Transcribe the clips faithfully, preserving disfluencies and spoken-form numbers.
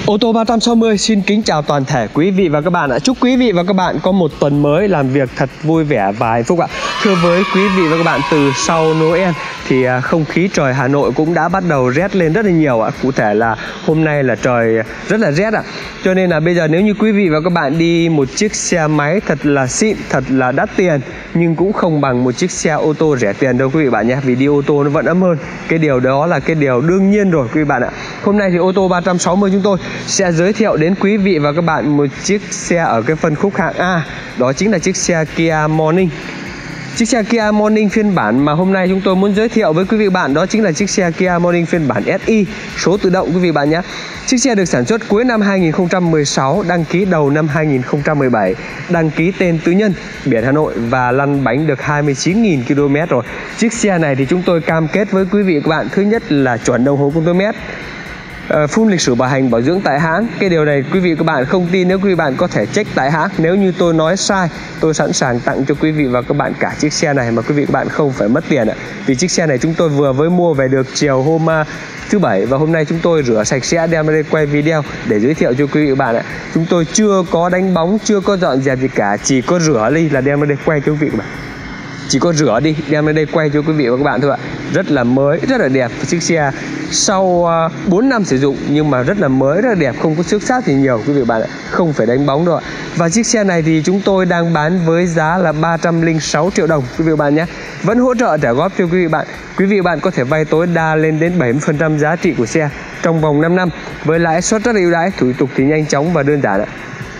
Ô tô ba trăm sáu mươi xin kính chào toàn thể quý vị và các bạn ạ. Chúc quý vị và các bạn có một tuần mới làm việc thật vui vẻ và hạnh phúc ạ. Thưa với quý vị và các bạn, từ sau Noel thì không khí trời Hà Nội cũng đã bắt đầu rét lên rất là nhiều ạ. Cụ thể là hôm nay là trời rất là rét ạ. Cho nên là bây giờ nếu như quý vị và các bạn đi một chiếc xe máy thật là xịn, thật là đắt tiền, nhưng cũng không bằng một chiếc xe ô tô rẻ tiền đâu quý vị bạn nhé. Vì đi ô tô nó vẫn ấm hơn. Cái điều đó là cái điều đương nhiên rồi quý vị bạn ạ. Hôm nay thì ô tô ba trăm sáu mươi chúng tôi sẽ giới thiệu đến quý vị và các bạn một chiếc xe ở cái phân khúc hạng A. Đó chính là chiếc xe Kia Morning. Chiếc xe Kia Morning phiên bản mà hôm nay chúng tôi muốn giới thiệu với quý vị và bạn đó chính là chiếc xe Kia Morning phiên bản ét i số tự động quý vị bạn nhé. Chiếc xe được sản xuất cuối năm hai nghìn không trăm mười sáu, đăng ký đầu năm hai nghìn không trăm mười bảy, đăng ký tên tư nhân, biển Hà Nội và lăn bánh được hai mươi chín nghìn ki lô mét rồi. Chiếc xe này thì chúng tôi cam kết với quý vị và các bạn, thứ nhất là chuẩn đồng hồ km, Uh, full lịch sử bảo hành bảo dưỡng tại hãng. Cái điều này quý vị các bạn không tin, nếu quý vị bạn có thể check tại hãng. Nếu như tôi nói sai, tôi sẵn sàng tặng cho quý vị và các bạn cả chiếc xe này mà quý vị các bạn không phải mất tiền ạ. Vì chiếc xe này chúng tôi vừa mới mua về được chiều hôm uh, thứ bảy, và hôm nay chúng tôi rửa sạch sẽ đem ra đây quay video để giới thiệu cho quý vị các bạn ạ. Chúng tôi chưa có đánh bóng, chưa có dọn dẹp gì cả, chỉ có rửa đi là đem ra đây quay cho quý vị các bạn. Chỉ có rửa đi đem lên đây quay cho quý vị và các bạn thôi ạ. Rất là mới, rất là đẹp. Chiếc xe sau uh, bốn năm sử dụng nhưng mà rất là mới, rất là đẹp, không có xước xát gì nhiều quý vị và bạn ạ. Không phải đánh bóng đâu ạ. Và chiếc xe này thì chúng tôi đang bán với giá là ba trăm lẻ sáu triệu đồng quý vị và bạn nhé. Vẫn hỗ trợ trả góp cho quý vị bạn. Quý vị và bạn có thể vay tối đa lên đến bảy mươi phần trăm giá trị của xe trong vòng năm năm với lãi suất rất ưu đãi, thủ tục thì nhanh chóng và đơn giản ạ.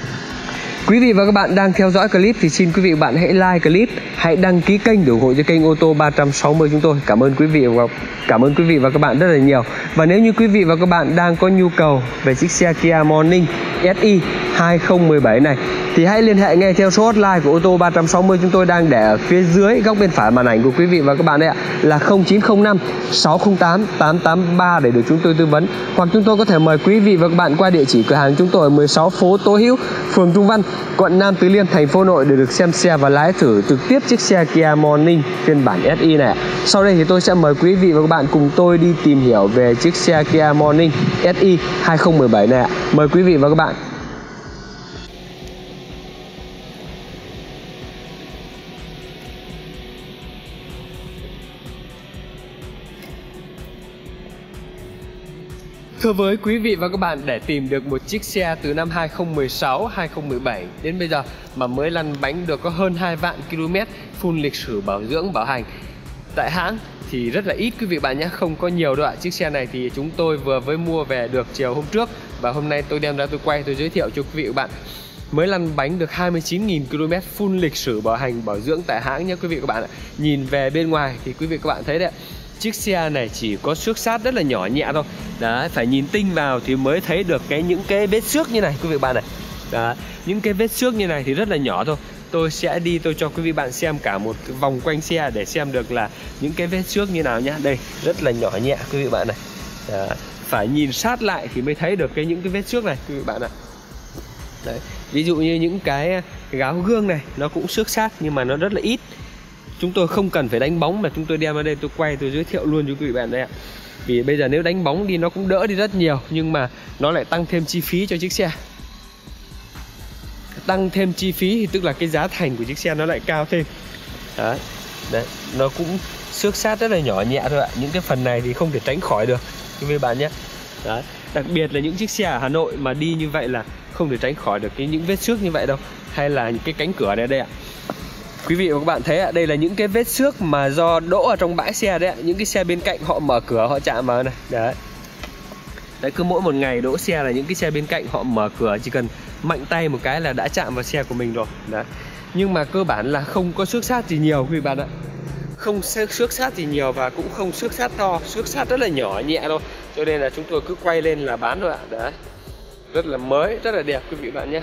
Quý vị và các bạn đang theo dõi clip thì xin quý vị và bạn hãy like clip, hãy đăng ký kênh để ủng hộ cho kênh ô tô ba trăm sáu mươi chúng tôi. Cảm ơn quý vị và cảm ơn quý vị và các bạn rất là nhiều. Và nếu như quý vị và các bạn đang có nhu cầu về chiếc xe Kia Morning ét i hai không một bảy này thì hãy liên hệ ngay theo số hotline của ô tô ba trăm sáu mươi chúng tôi đang để ở phía dưới góc bên phải màn ảnh của quý vị và các bạn đấy ạ, là không chín không năm sáu không tám tám tám ba để được chúng tôi tư vấn. Hoặc chúng tôi có thể mời quý vị và các bạn qua địa chỉ cửa hàng chúng tôi ở mười sáu phố Tố Hữu, phường Trung Văn, quận Nam Từ Liêm, thành phố Hà Nội để được xem xe và lái thử trực tiếp chiếc xe Kia Morning phiên bản ét i này. Sau đây thì tôi sẽ mời quý vị và các bạn cùng tôi đi tìm hiểu về chiếc xe Kia Morning ét i hai không một bảy này. Mời quý vị và các bạn. Thưa với quý vị và các bạn, để tìm được một chiếc xe từ năm hai không một sáu, hai không một bảy đến bây giờ mà mới lăn bánh được có hơn hai vạn ki lô mét, full lịch sử bảo dưỡng bảo hành tại hãng thì rất là ít quý vị bạn nhé, không có nhiều đâu ạ. Chiếc xe này thì chúng tôi vừa mới mua về được chiều hôm trước và hôm nay tôi đem ra tôi quay, tôi giới thiệu cho quý vị và bạn. Mới lăn bánh được hai mươi chín nghìn ki lô mét, full lịch sử bảo hành bảo dưỡng tại hãng nhé quý vị và các bạn ạ. Nhìn về bên ngoài thì quý vị các bạn thấy đấy, chiếc xe này chỉ có xước sát rất là nhỏ nhẹ thôi. Đấy, phải nhìn tinh vào thì mới thấy được cái những cái vết xước như này quý vị bạn này. Đấy, những cái vết xước như này thì rất là nhỏ thôi. Tôi sẽ đi tôi cho quý vị bạn xem cả một vòng quanh xe để xem được là những cái vết xước như nào nhá. Đây, rất là nhỏ nhẹ quý vị bạn này. Đấy, phải nhìn sát lại thì mới thấy được cái những cái vết xước này quý vị bạn ạ. Đấy, ví dụ như những cái gáo gương này nó cũng xước sát nhưng mà nó rất là ít. Chúng tôi không cần phải đánh bóng mà chúng tôi đem ra đây tôi quay tôi giới thiệu luôn cho quý vị bạn đây ạ. Vì bây giờ nếu đánh bóng đi nó cũng đỡ đi rất nhiều, nhưng mà nó lại tăng thêm chi phí cho chiếc xe. Tăng thêm chi phí thì tức là cái giá thành của chiếc xe nó lại cao thêm. Đấy, đấy, nó cũng xước sát rất là nhỏ nhẹ thôi ạ. Những cái phần này thì không thể tránh khỏi được quý vị bạn nhé. Đấy, đặc biệt là những chiếc xe ở Hà Nội mà đi như vậy là không thể tránh khỏi được cái những vết xước như vậy đâu. Hay là những cái cánh cửa này đây ạ. Quý vị và các bạn thấy ạ, đây là những cái vết xước mà do đỗ ở trong bãi xe đấy ạ. Những cái xe bên cạnh họ mở cửa họ chạm vào này. Đấy. Đấy, cứ mỗi một ngày đỗ xe là những cái xe bên cạnh họ mở cửa, chỉ cần mạnh tay một cái là đã chạm vào xe của mình rồi. Đấy. Nhưng mà cơ bản là không có xước sát gì nhiều quý vị bạn ạ. Không xước sát gì nhiều và cũng không xước sát to, xước sát rất là nhỏ nhẹ thôi. Cho nên là chúng tôi cứ quay lên là bán thôi ạ. Đấy. Rất là mới, rất là đẹp quý vị bạn nhé.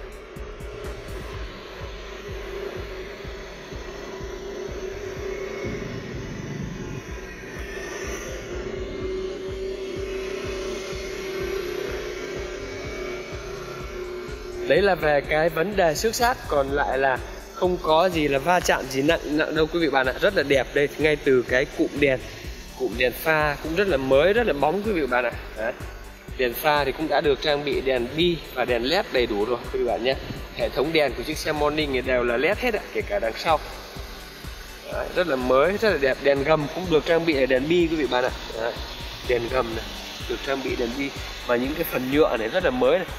Đấy là về cái vấn đề xước sát, còn lại là không có gì là va chạm gì nặng nặng đâu quý vị bạn ạ. Rất là đẹp đây, ngay từ cái cụm đèn, cụm đèn pha cũng rất là mới, rất là bóng quý vị bạn ạ. Đấy. Đèn pha thì cũng đã được trang bị đèn bi và đèn led đầy đủ rồi quý vị bạn nhé. Hệ thống đèn của chiếc xe Morning thì đều là led hết ạ, kể cả đằng sau. Đấy, rất là mới, rất là đẹp. Đèn gầm cũng được trang bị là đèn bi quý vị bạn ạ. Đấy, đèn gầm này được trang bị đèn bi, và những cái phần nhựa này rất là mới này,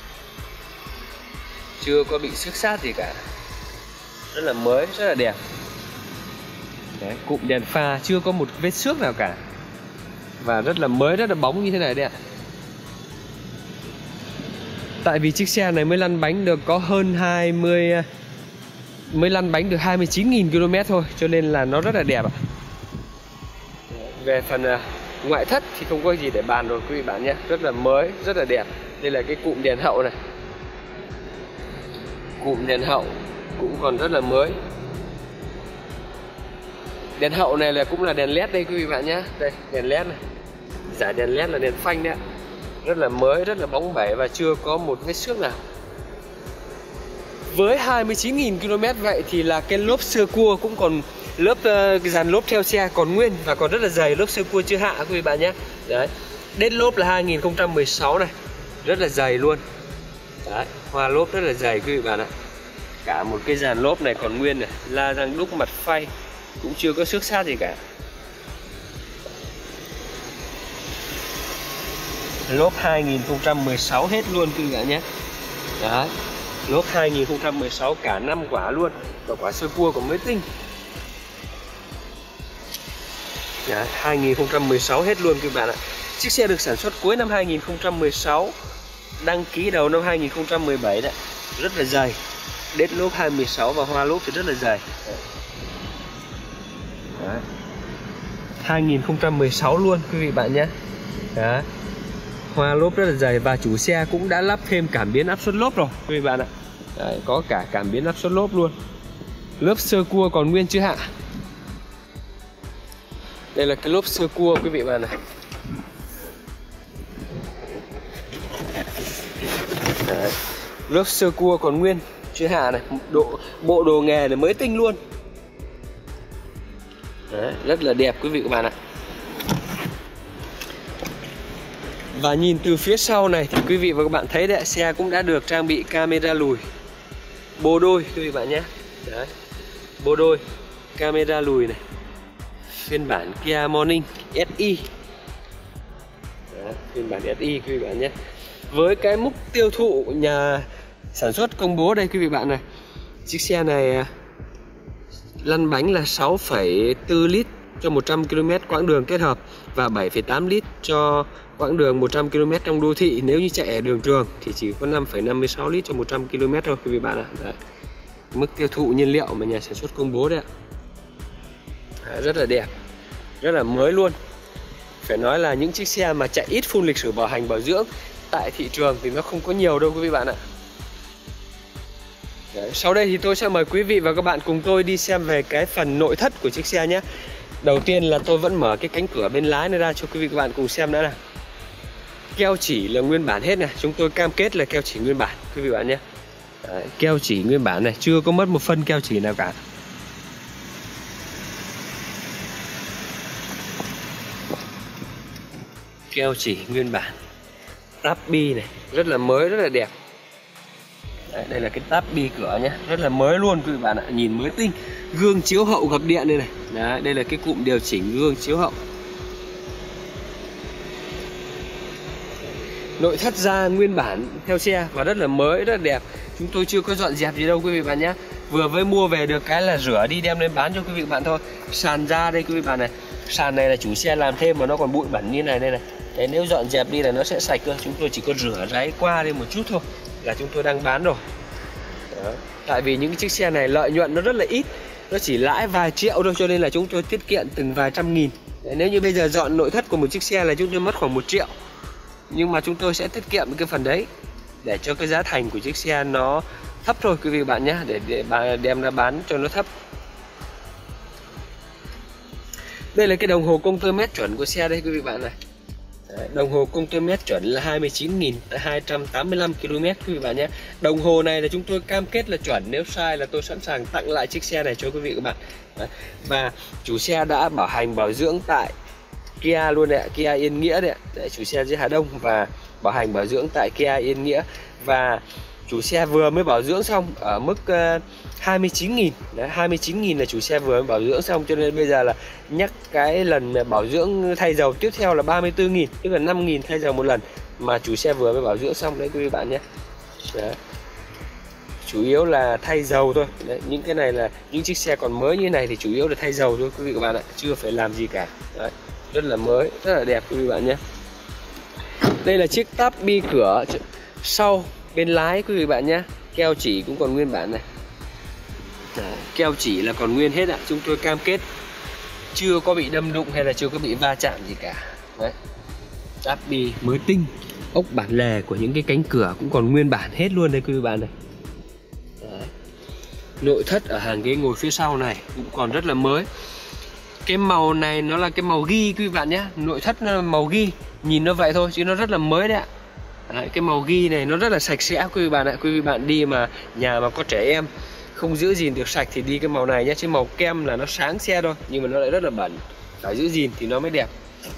chưa có bị xước xát gì cả, rất là mới, rất là đẹp. Đấy, cụm đèn pha chưa có một vết xước nào cả, và rất là mới, rất là bóng như thế này đấy ạ. Tại vì chiếc xe này mới lăn bánh được có hơn hai mươi, mới lăn bánh được hai mươi chín nghìn ki lô mét thôi, cho nên là nó rất là đẹp ạ. Về phần ngoại thất thì không có gì để bàn rồi quý vị bạn nhé, rất là mới, rất là đẹp. Đây là cái cụm đèn hậu này, cụm đèn hậu cũng còn rất là mới. Đèn hậu này là cũng là đèn led đây quý vị bạn nhé. Đây, đèn led này, giả đèn led là đèn phanh đấy, rất là mới, rất là bóng bẩy và chưa có một vết xước nào. Với hai mươi chín nghìn ki lô mét vậy thì là cái lốp sơ cua cũng còn, lớp uh, cái dàn lốp theo xe còn nguyên và còn rất là dày, lốp sơ cua chưa hạ quý vị bạn nhé. Đấy, đết lốp là hai nghìn không trăm mười sáu này, rất là dày luôn. Đấy, hoa lốp rất là dày quý vị bạn ạ. Cả một cái dàn lốp này còn nguyên này, la răng đúc mặt phay cũng chưa có xước xát gì cả. Lốp hai nghìn không trăm mười sáu hết luôn quý vị bạn nhé. Đấy, lốp hai nghìn không trăm mười sáu cả năm quả luôn, và quả sơ cua còn mới tinh. Đấy, hai nghìn không trăm mười sáu hết luôn quý bạn ạ. Chiếc xe được sản xuất cuối năm hai nghìn không trăm mười sáu, đăng ký đầu năm hai nghìn không trăm mười bảy đấy. Rất là dày, đết lốp hai mươi sáu và hoa lốp thì rất là dày. Đấy, hai nghìn không trăm mười sáu luôn quý vị bạn nhé. Đấy, hoa lốp rất là dày và chủ xe cũng đã lắp thêm cảm biến áp suất lốp rồi quý vị bạn ạ. Đấy, có cả cảm biến áp suất lốp luôn. Lớp sơ cua còn nguyên chưa hạ. Đây là cái lốp sơ cua quý vị bạn này. Đấy, lớp sơ cua còn nguyên chưa hạ này, độ bộ đồ nghề này mới tinh luôn. Đấy, rất là đẹp quý vị các bạn ạ. Và nhìn từ phía sau này thì quý vị và các bạn thấy đấy, xe cũng đã được trang bị camera lùi bô đôi quý vị bạn nhé. Đấy, bô đôi camera lùi này, phiên bản Kia Morning ét i. Đấy, phiên bản ét i quý vị bạn nhé. Với cái mức tiêu thụ nhà sản xuất công bố đây quý vị bạn này, chiếc xe này lăn bánh là sáu phẩy bốn lít cho một trăm ki lô mét quãng đường kết hợp, và bảy phẩy tám lít cho quãng đường một trăm ki lô mét trong đô thị. Nếu như chạy ở đường trường thì chỉ có năm phẩy năm mươi sáu lít cho một trăm ki lô mét thôi quý vị bạn ạ. Đấy, mức tiêu thụ nhiên liệu mà nhà sản xuất công bố đấy ạ. Đấy, rất là đẹp, rất là mới luôn. Phải nói là những chiếc xe mà chạy ít phun lịch sử bảo hành bảo dưỡng tại thị trường thì nó không có nhiều đâu quý vị bạn ạ. Đấy, sau đây thì tôi sẽ mời quý vị và các bạn cùng tôi đi xem về cái phần nội thất của chiếc xe nhé. Đầu tiên là tôi vẫn mở cái cánh cửa bên lái này ra cho quý vị và các bạn cùng xem nữa nào. Keo chỉ là nguyên bản hết này, chúng tôi cam kết là keo chỉ nguyên bản quý vị bạn nhé. Đấy, keo chỉ nguyên bản này, chưa có mất một phân keo chỉ nào cả. Keo chỉ nguyên bản. Táp bi này, rất là mới, rất là đẹp. Đấy, đây là cái táp bi cửa nhé, rất là mới luôn quý vị bạn ạ, nhìn mới tinh. Gương chiếu hậu gập điện đây này. Đấy, đây là cái cụm điều chỉnh gương chiếu hậu. Nội thất da nguyên bản theo xe và rất là mới, rất là đẹp. Chúng tôi chưa có dọn dẹp gì đâu quý vị bạn nhé. Vừa mới mua về được cái là rửa đi đem lên bán cho quý vị bạn thôi. Sàn da đây quý vị bạn này. Sàn này là chủ xe làm thêm mà nó còn bụi bẩn như này đây này. Đấy, nếu dọn dẹp đi là nó sẽ sạch cơ. Chúng tôi chỉ có rửa ráy qua đi một chút thôi là chúng tôi đang bán rồi. Đó. Tại vì những chiếc xe này lợi nhuận nó rất là ít, nó chỉ lãi vài triệu thôi, cho nên là chúng tôi tiết kiệm từng vài trăm nghìn. Đấy, nếu như bây giờ dọn nội thất của một chiếc xe là chúng tôi mất khoảng một triệu, nhưng mà chúng tôi sẽ tiết kiệm cái phần đấy để cho cái giá thành của chiếc xe nó thấp thôi quý vị bạn nhé, để, để đem ra bán cho nó thấp. Đây là cái đồng hồ công tơ mét chuẩn của xe đây quý vị bạn này. Đấy, đồng hồ công tơ mét chuẩn là hai mươi chín nghìn hai trăm tám mươi lăm ki lô mét quý vị bạn nhé. Đồng hồ này là chúng tôi cam kết là chuẩn, nếu sai là tôi sẵn sàng tặng lại chiếc xe này cho quý vị các bạn. Đấy. Và chủ xe đã bảo hành bảo dưỡng tại Kia luôn đấy ạ, Kia Yên Nghĩa đấy ạ. Đấy, chủ xe dưới Hà Đông và bảo hành bảo dưỡng tại Kia Yên Nghĩa. Và chủ xe vừa mới bảo dưỡng xong ở mức uh, hai mươi chín nghìn. Đấy, hai mươi chín nghìn là chủ xe vừa mới bảo dưỡng xong, cho nên bây giờ là nhắc cái lần bảo dưỡng thay dầu tiếp theo là ba mươi tư nghìn, tức là năm nghìn thay dầu một lần mà chủ xe vừa mới bảo dưỡng xong đấy quý vị bạn nhé. Đấy. Chủ yếu là thay dầu thôi. Đấy, những cái này là những chiếc xe còn mới như này thì chủ yếu là thay dầu thôi quý vị các bạn ạ, chưa phải làm gì cả. Đấy, rất là mới, rất là đẹp quý vị bạn nhé. Đây là chiếc táp bi cửa sau bên lái quý vị bạn nhé. Keo chỉ cũng còn nguyên bản này. Đấy, keo chỉ là còn nguyên hết ạ. Chúng tôi cam kết chưa có bị đâm đụng hay là chưa có bị va chạm gì cả. Đấy, táp bi mới tinh. Ốc bản lề của những cái cánh cửa cũng còn nguyên bản hết luôn đây quý vị bạn này. Đấy. Nội thất ở hàng ghế ngồi phía sau này cũng còn rất là mới. Cái màu này nó là cái màu ghi quý vị bạn nhé. Nội thất nó là màu ghi, nhìn nó vậy thôi chứ nó rất là mới đấy ạ. Đấy, cái màu ghi này nó rất là sạch sẽ quý vị bạn ạ. Quý vị bạn đi mà nhà mà có trẻ em không giữ gìn được sạch thì đi cái màu này nhé. Chứ màu kem là nó sáng xe thôi nhưng mà nó lại rất là bẩn, phải giữ gìn thì nó mới đẹp.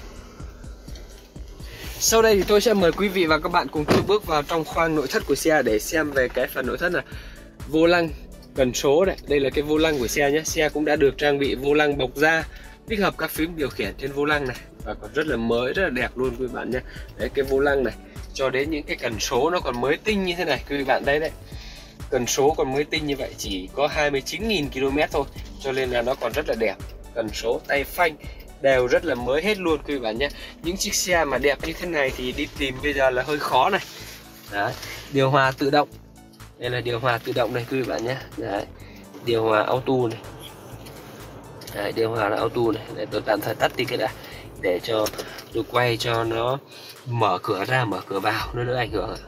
Sau đây thì tôi sẽ mời quý vị và các bạn cùng tôi bước vào trong khoang nội thất của xe để xem về cái phần nội thất này. Vô lăng cần số này, đây là cái vô lăng của xe nhé. Xe cũng đã được trang bị vô lăng bọc da, tích hợp các phím điều khiển trên vô lăng này và còn rất là mới, rất là đẹp luôn quý vị bạn nhé. Đấy, cái vô lăng này cho đến những cái cần số nó còn mới tinh như thế này quý vị bạn. Đây đấy, cần số còn mới tinh như vậy, chỉ có hai mươi chín nghìn ki lô mét thôi, cho nên là nó còn rất là đẹp. Cần số, tay phanh đều rất là mới hết luôn quý vị bạn nhé. Những chiếc xe mà đẹp như thế này thì đi tìm bây giờ là hơi khó này. Đấy, điều hòa tự động, đây là điều hòa tự động này quý vị bạn nhé. Đấy, điều hòa auto này. Đấy, điều hòa là auto này. Để tôi tạm thời tắt đi cái đã, để cho tôi quay cho nó mở cửa ra mở cửa vào nó đỡ ảnh hưởng.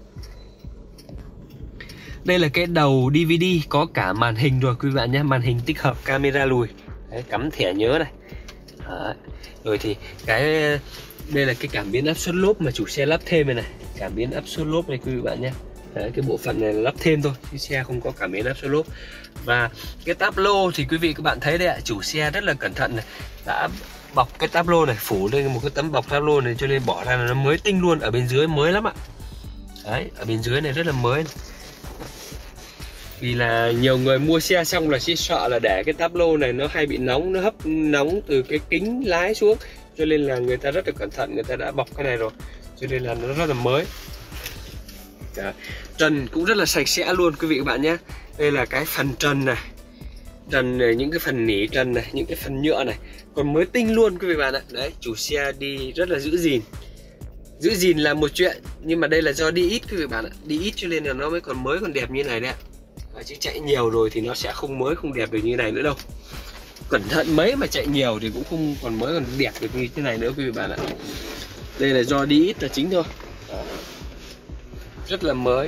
Đây là cái đầu đê vê đê có cả màn hình rồi quý vị bạn nhé. Màn hình tích hợp camera lùi. Đấy, cắm thẻ nhớ này. Đấy. Rồi thì cái đây là cái cảm biến áp suất lốp mà chủ xe lắp thêm này này. Cảm biến áp suất lốp này quý vị bạn nhé. Đấy, cái bộ phận này là lắp thêm thôi, chứ xe không có cảm biến áp suất lốp. Và cái táp lô thì quý vị các bạn thấy đấy ạ, chủ xe rất là cẩn thận này, đã bọc cái táp lô này, phủ lên một cái tấm bọc táp lô này, cho nên bỏ ra là nó mới tinh luôn. Ở bên dưới mới lắm ạ. Đấy, ở bên dưới này rất là mới này. Vì là nhiều người mua xe xong là chỉ sợ là để cái táp lô này nó hay bị nóng, nó hấp nóng từ cái kính lái xuống, cho nên là người ta rất là cẩn thận, người ta đã bọc cái này rồi, cho nên là nó rất là mới. Đó. Trần cũng rất là sạch sẽ luôn quý vị các bạn nhé. Đây là cái phần trần này, trần này, những cái phần nỉ trần này, những cái phần nhựa này còn mới tinh luôn quý vị bạn ạ. Đấy, chủ xe đi rất là giữ gìn. Giữ gìn là một chuyện, nhưng mà đây là do đi ít quý vị bạn ạ. Đi ít cho nên là nó mới còn mới còn đẹp như này đấy ạ. À, chứ chạy nhiều rồi thì nó sẽ không mới không đẹp được như này nữa đâu. Cẩn thận mấy mà chạy nhiều thì cũng không còn mới còn đẹp được như thế này nữa quý vị bạn ạ. Đây là do đi ít là chính thôi. Đó. Rất là mới.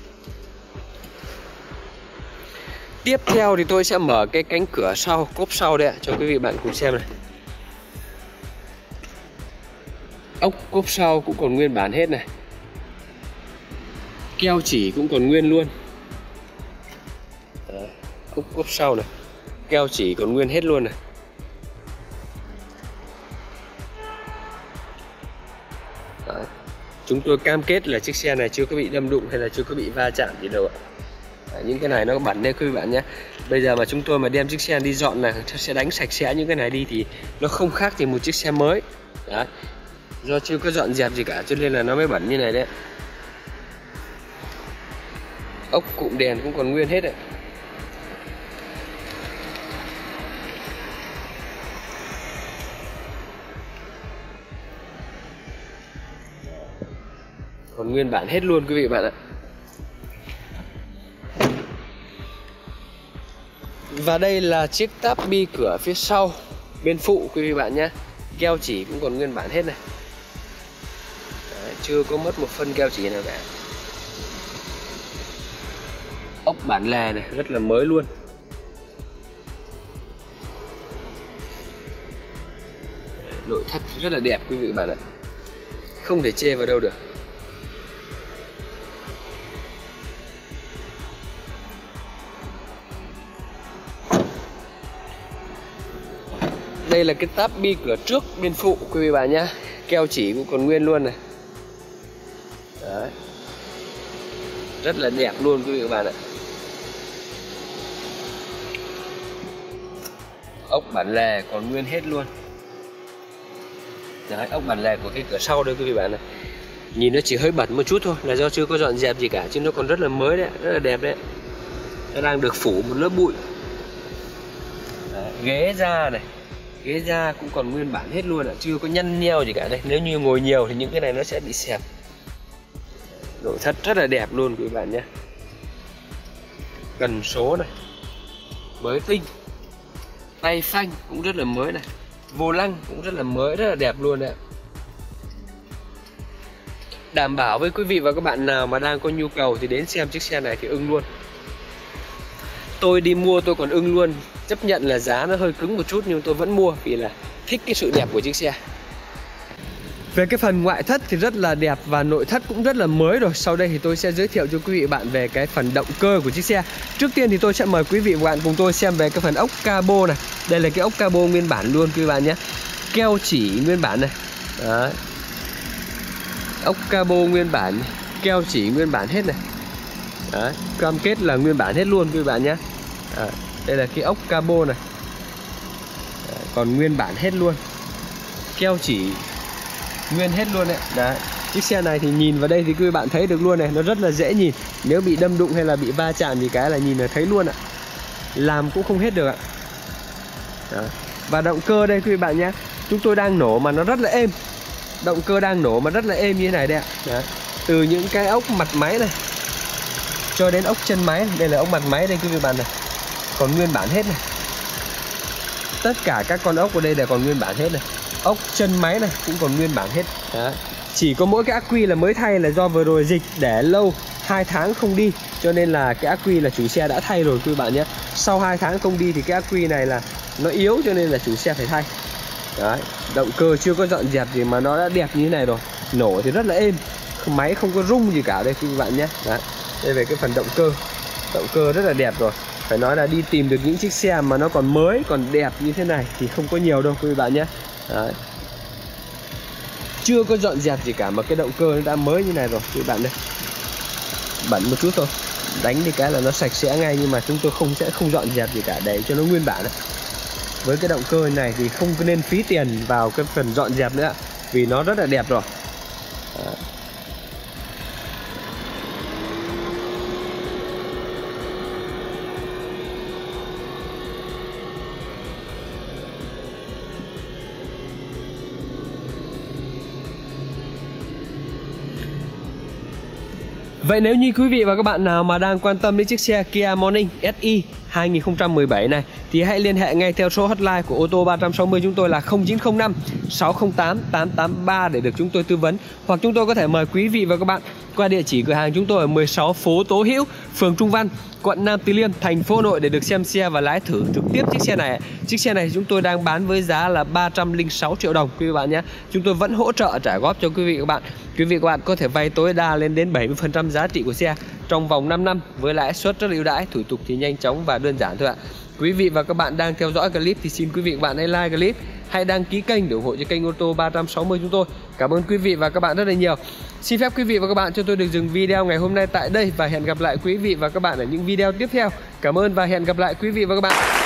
Tiếp theo thì tôi sẽ mở cái cánh cửa sau, cốp sau đây ạ, cho quý vị bạn cùng xem này. Ốc cốp sau cũng còn nguyên bản hết này. Keo chỉ cũng còn nguyên luôn. Đấy, ốc cốp sau này, keo chỉ còn nguyên hết luôn này. Đấy. Chúng tôi cam kết là chiếc xe này chưa có bị đâm đụng hay là chưa có bị va chạm gì đâu ạ. Đấy, những cái này nó bẩn đấy quý vị bạn nhé. Bây giờ mà chúng tôi mà đem chiếc xe đi dọn là sẽ đánh sạch sẽ những cái này đi thì nó không khác gì một chiếc xe mới. Đấy. Do chưa có dọn dẹp gì cả cho nên là nó mới bẩn như này đấy. Ốc cụm đèn cũng còn nguyên hết đấy. Còn nguyên bản hết luôn quý vị bạn ạ. Và đây là chiếc táp bi cửa phía sau bên phụ quý vị bạn nhé. Keo chỉ cũng còn nguyên bản hết này. Đấy, chưa có mất một phân keo chỉ nào cả. Ốc bản lề này rất là mới luôn. Nội thất rất là đẹp quý vị bạn ạ, không thể chê vào đâu được. Đây là cái táp bi cửa trước bên phụ quý vị bạn nhá. Keo chỉ cũng còn nguyên luôn này. Đấy. Rất là đẹp luôn quý vị các bạn ạ. Ốc bản lề còn nguyên hết luôn. Đấy, ốc bản lề của cái cửa sau đây quý vị bạn này. Nhìn nó chỉ hơi bẩn một chút thôi, là do chưa có dọn dẹp gì cả, chứ nó còn rất là mới đấy, rất là đẹp đấy. Nó đang được phủ một lớp bụi. Đấy, ghế da này, ghế da cũng còn nguyên bản hết luôn ạ, chưa có nhăn nheo gì cả đây. Nếu như ngồi nhiều thì những cái này nó sẽ bị xẹp. Nội thất rất là đẹp luôn quý bạn nhé. Cần số này mới tinh. Tay phanh cũng rất là mới này. Vô lăng cũng rất là mới, rất là đẹp luôn đấy. Đảm bảo với quý vị và các bạn nào mà đang có nhu cầu thì đến xem chiếc xe này thì ưng luôn. Tôi đi mua tôi còn ưng luôn. Chấp nhận là giá nó hơi cứng một chút nhưng tôi vẫn mua vì là thích cái sự đẹp của chiếc xe. Về cái phần ngoại thất thì rất là đẹp và nội thất cũng rất là mới rồi. Sau đây thì tôi sẽ giới thiệu cho quý vị và bạn về cái phần động cơ của chiếc xe. Trước tiên thì tôi sẽ mời quý vị và bạn cùng tôi xem về cái phần ốc cabo này. Đây là cái ốc cabo nguyên bản luôn quý vị bạn nhé. Keo chỉ nguyên bản này. Đấy. Ốc cabo nguyên bản, keo chỉ nguyên bản hết này. Đấy, cam kết là nguyên bản hết luôn quý vị bạn nhé. Đấy, đây là cái ốc cabo này. Đấy, còn nguyên bản hết luôn. Keo chỉ nguyên hết luôn đấy. Đấy. Chiếc xe này thì nhìn vào đây thì quý vị bạn thấy được luôn này, nó rất là dễ nhìn. Nếu bị đâm đụng hay là bị va chạm gì cái là nhìn là thấy luôn ạ. Làm cũng không hết được ạ. Đấy. Và động cơ đây quý vị bạn nhé. Chúng tôi đang nổ mà nó rất là êm. Động cơ đang nổ mà rất là êm như thế này đây ạ. Đấy. Từ những cái ốc mặt máy này cho đến ốc chân máy. Đây là ốc mặt máy đây quý vị bạn này. Còn nguyên bản hết này. Tất cả các con ốc ở đây là còn nguyên bản hết này. Ốc chân máy này cũng còn nguyên bản hết. Đấy. Chỉ có mỗi cái ắc quy là mới thay là do vừa rồi dịch để lâu hai tháng không đi, cho nên là cái ắc quy là chủ xe đã thay rồi quý bạn nhé. Sau hai tháng không đi thì cái ắc quy này là nó yếu cho nên là chủ xe phải thay. Đấy. Động cơ chưa có dọn dẹp gì mà nó đã đẹp như thế này rồi. Nổ thì rất là êm, máy không có rung gì cả đây quý bạn nhé. Đấy. Đây về cái phần động cơ. Động cơ rất là đẹp rồi. Phải nói là đi tìm được những chiếc xe mà nó còn mới, còn đẹp như thế này thì không có nhiều đâu quý bạn nhé. Đấy. Chưa có dọn dẹp gì cả mà cái động cơ nó đã mới như này rồi quý bạn đây. Bẩn một chút thôi, đánh đi cái là nó sạch sẽ ngay, nhưng mà chúng tôi không sẽ không dọn dẹp gì cả để cho nó nguyên bản. Với cái động cơ này thì không nên phí tiền vào cái phần dọn dẹp nữa, vì nó rất là đẹp rồi. Đó. Vậy nếu như quý vị và các bạn nào mà đang quan tâm đến chiếc xe Kia Morning ét i hai không một bảy này thì hãy liên hệ ngay theo số hotline của ô tô ba sáu không chúng tôi là không chín không năm sáu không tám tám tám ba để được chúng tôi tư vấn, hoặc chúng tôi có thể mời quý vị và các bạn qua địa chỉ cửa hàng chúng tôi ở mười sáu phố Tố Hữu, phường Trung Văn, quận Nam Từ Liêm, thành phố Hà Nội để được xem xe và lái thử trực tiếp chiếc xe này. Chiếc xe này chúng tôi đang bán với giá là ba trăm lẻ sáu triệu đồng quý vị bạn nhé. Chúng tôi vẫn hỗ trợ trả góp cho quý vị và các bạn. Quý vị và các bạn có thể vay tối đa lên đến bảy mươi phần trăm giá trị của xe trong vòng năm năm với lãi suất rất là ưu đãi, thủ tục thì nhanh chóng và đơn giản thôi ạ. Quý vị và các bạn đang theo dõi clip thì xin quý vị và các bạn hãy like clip, hãy đăng ký kênh để ủng hộ cho kênh ô tô ba sáu không chúng tôi. Cảm ơn quý vị và các bạn rất là nhiều. Xin phép quý vị và các bạn cho tôi được dừng video ngày hôm nay tại đây và hẹn gặp lại quý vị và các bạn ở những video tiếp theo. Cảm ơn và hẹn gặp lại quý vị và các bạn.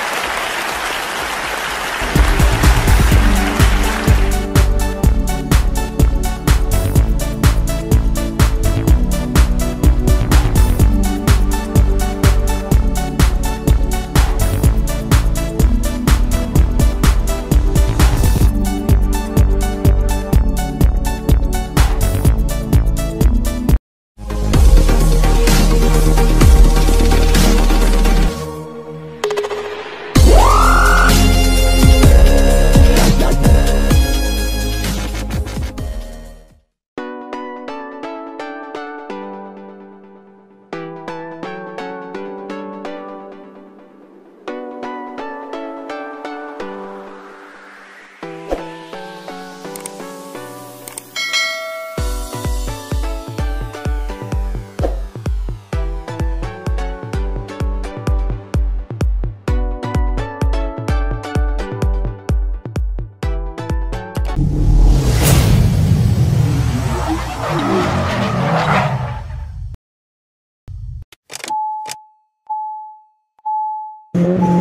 Thank you.